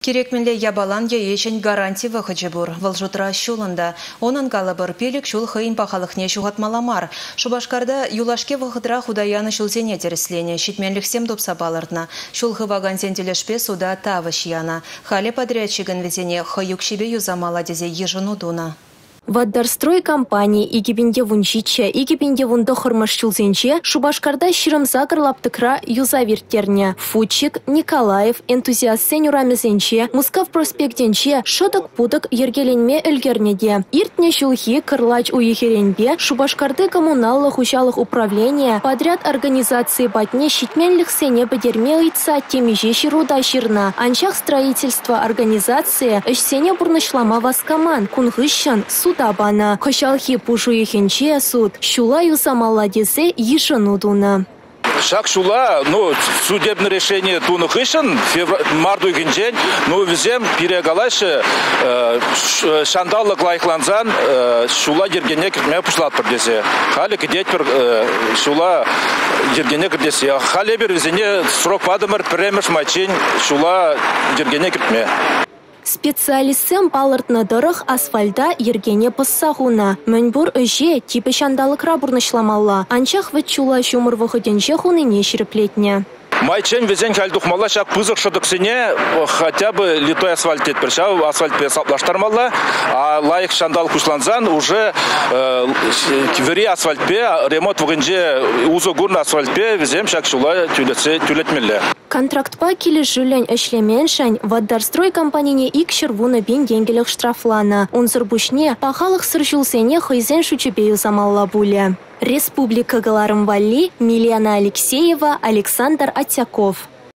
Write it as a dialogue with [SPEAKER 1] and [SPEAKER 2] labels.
[SPEAKER 1] Керекменле ябалан ешен гарантия вахыджы бур. Валжутра шулында. Онын калабыр пелік шул хыйын пахалықне шуғатмаламар. Шубашкарда юлашке вахыдра худаяны шулзене тереслене. Шитменліксем допса балырдна. Шул хываган зентелешпе суда тавыш яна. Хале подрядчигін везене хыюк шибе юзамала дезе ежыну дуна.
[SPEAKER 2] Ваддарстрой компании игипинде вунчиче, игипинде вунда хормашчулзенче, Шубашкарда ширамза кырлаптыкра юзавиртерне. Фучик, Николаев, энтузиаст сенюрамезенче, Мускав проспектенче, шоток-путок ергеленме өлгернеде. Иртне шулхи кырлач уехеренбе, Шубашкарды коммуналлық учалых управления, подряд организации батне щитменлих сене бедерме ыйтса темеже шируда ширна. Анчах строительство организации, сене бурнышлама васкаман, кунгыщан, Судабана, кошалхи пушу ехенче суд, шула юсамала десе ешыну дуна.
[SPEAKER 3] Шак шула, судебное решение туну хышын, марду гинжен, везем перегалайшы, шандаллы лайхланзан, шула ергене кіртме пушлат бірдесе. Халі кедет бір шула ергене кірдесе. Халі бір везене срок падымыр, піреміш майчин, шула ергене кіртме.
[SPEAKER 2] Специалистсем палыртны дырых асфальда ергене пыссахуна. Мөнбур öже типі шандалықра бурнышламалла. Анчах вет чула шумыр вұхыденче хуныне шіріплетне.
[SPEAKER 3] Майчен везен кальдухмалла шак пызык шыдыксыне хотя бы литой асфальт етпір. Шау асфальт саплаштармалла, а лайық шандал кушланзан уже вери асфальтпе, ремонт вғынже узы гурна асфальтпе везем шак шула тюлетмелле.
[SPEAKER 2] Контрактпа келі жүлен әшлеменшән Ваддарстрой компанияне ик шырвуны бен денгелік штрафлана. Унзыр бушне пахалық сыржулсене хыйзен шучебею замалла буле. Республика Галарым Валли, Милена Алексеева, Александр Атяков.